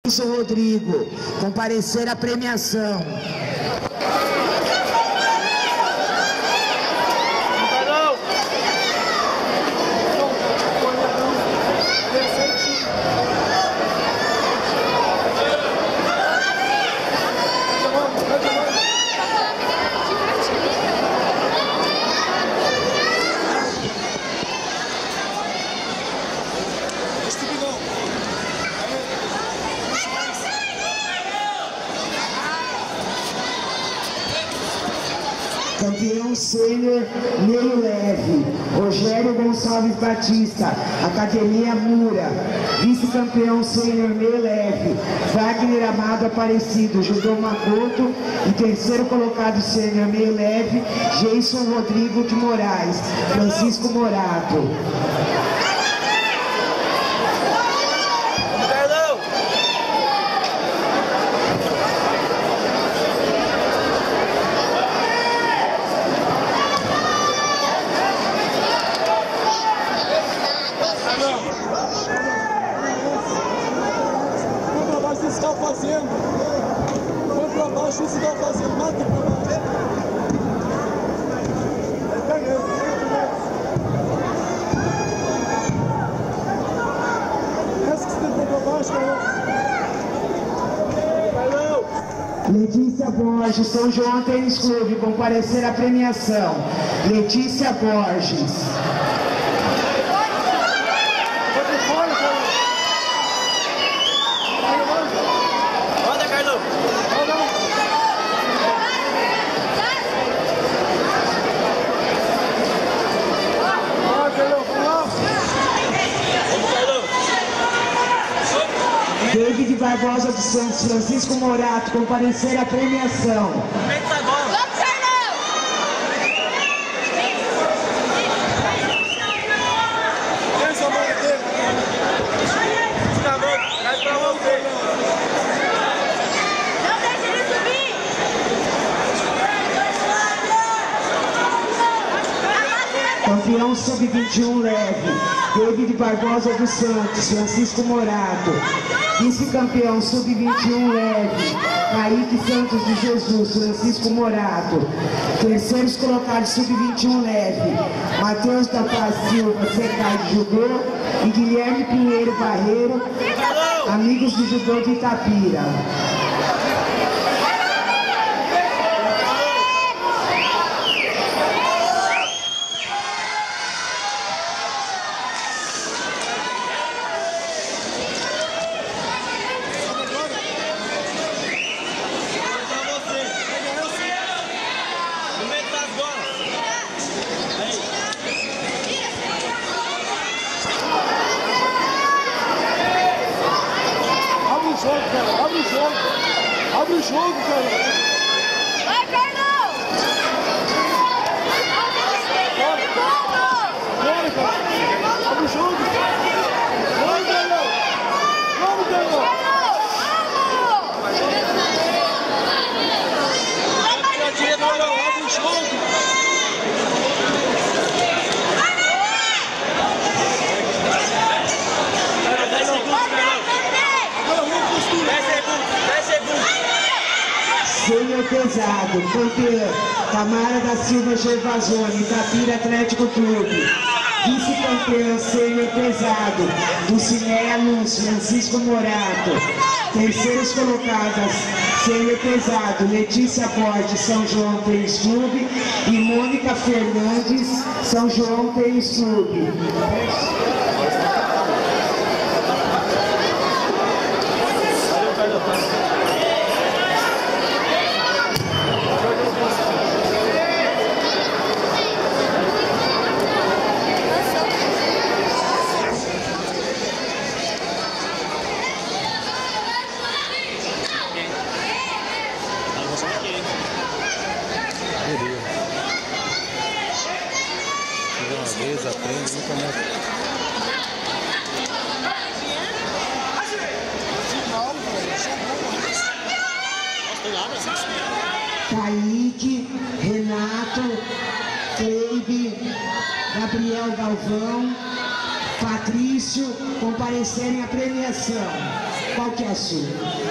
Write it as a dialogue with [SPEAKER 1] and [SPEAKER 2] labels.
[SPEAKER 1] Jailson Rodrigo, comparecer à premiação. Campeão sênior meio leve, Rogério Gonçalves Batista, Academia Mura. Vice-campeão sênior meio leve, Wagner Amado Aparecido, Judô Makoto. E terceiro colocado sênior meio leve, Jailson Rodrigo de Moraes, Francisco Morato.
[SPEAKER 2] Está fazendo, foi para baixo, isso está fazendo, mata para baixo. Essa que você foi para baixo,
[SPEAKER 1] Letícia Borges, São João Tênis Clube, comparecer à premiação. Letícia Borges. David Barbosa dos Santos, Francisco Morato, comparecer à premiação. Campeão sub-21 leve, David Barbosa dos Santos, Francisco Morato. Vice-campeão sub-21 leve, Kaique Santos de Jesus, Francisco Morato. Terceiros colocados sub-21 leve, Matheus da Paz Silva, Secai de Judô. E Guilherme Pinheiro Barreiro, Amigos do Judô de Itapira.
[SPEAKER 2] Abre o jogo, cara!
[SPEAKER 3] Vai, Carlão!
[SPEAKER 2] Bora, cara! Abre o jogo! Vamos, Carlão! Vamos, Carlão! Abre o jogo!
[SPEAKER 1] Sênior pesado, campeão, Tamara da Silva Gervasoni, Itapira Atlético Clube. Vice-campeão sênior pesado, Dulcinéia Luz, Francisco Morato. Terceiros colocadas, sênior pesado, Letícia Borges, São João Tênis Clube. E Mônica Fernandes, São João Tênis Clube.
[SPEAKER 4] Uma vez aprende, nunca mais.
[SPEAKER 1] Kaique, Renato, Cleibe, Gabriel Galvão, Patrício comparecerem à premiação. Qual que é a sua?